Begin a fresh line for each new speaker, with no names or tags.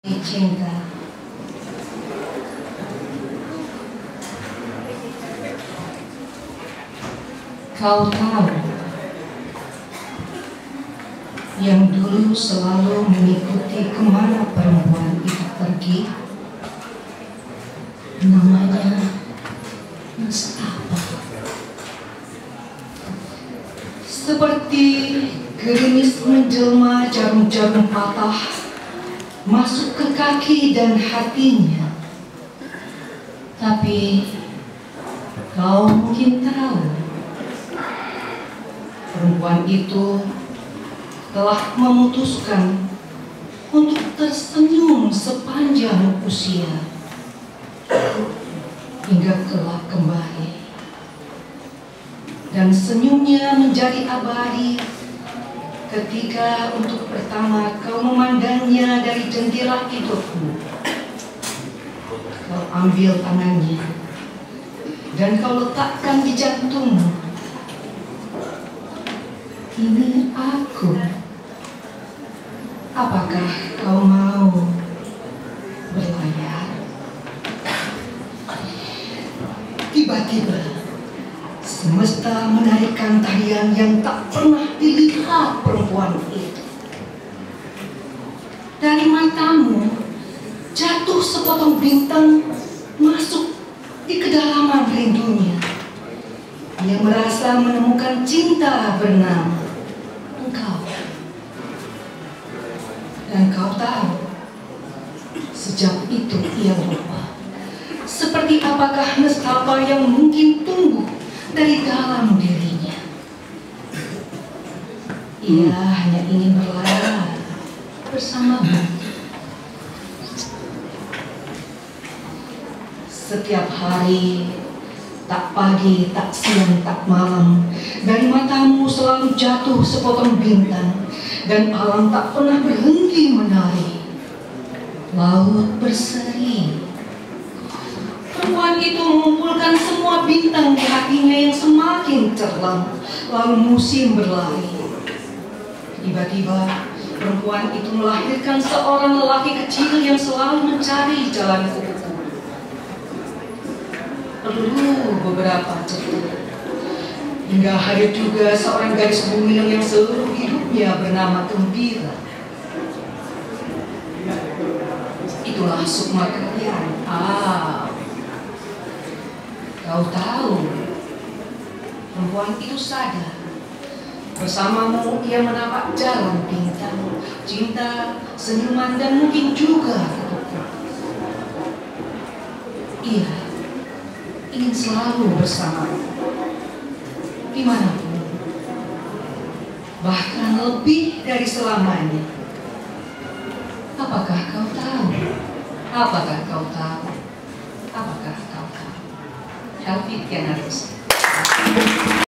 Cinta. Kau tahu, yang dulu selalu mengikuti kemana perempuan itu pergi, namanya Mustafa. Seperti gerimis menjelma jarum-jarum patah masuk ke kaki dan hatinya. Tapi kau mungkin tahu, perempuan itu telah memutuskan untuk tersenyum sepanjang usia hingga kelak kembali, dan senyumnya menjadi abadi ketika untuk pertama kau memandangnya dari jendela hidupmu. Kau ambil tangannya dan kau letakkan di jantungmu. Ini aku. Apakah kau mau berlayar? Tiba-tiba semesta menarikkan tarian yang tak pernah dilihat perempuan itu. Dari matamu jatuh sepotong bintang masuk di kedalaman rindunya. Ia merasa menemukan cinta bernama engkau. Dan kau tahu, sejak itu ia lupa seperti apakah nestapa yang mungkin tumbuh dari dalam dirinya. Ia hanya ingin berlayar bersamamu. Setiap hari, tak pagi, tak siang, tak malam, dari matamu selalu jatuh sepotong bintang, dan alam tak pernah berhenti menari. Laut berseri. Perempuan itu mengumpulkan semua bintang di hatinya yang semakin terang, lalu musim berlari. Tiba-tiba perempuan itu melahirkan seorang lelaki kecil yang selalu mencari jalan kuku. Perlu beberapa cerita, hingga hadir juga seorang gadis bumi yang seluruh hidupnya bernama Gembira. Itulah sukma kalian. Kau tahu, perempuan itu sadar bersamamu ia menapak jalan bintang, cinta, senyuman, dan mungkin juga ketukan. Ia ingin selalu bersamamu dimanapun, bahkan lebih dari selamanya. Apakah kau tahu? Apakah kau tahu? Apakah kau tahu? Helvit Kianaris.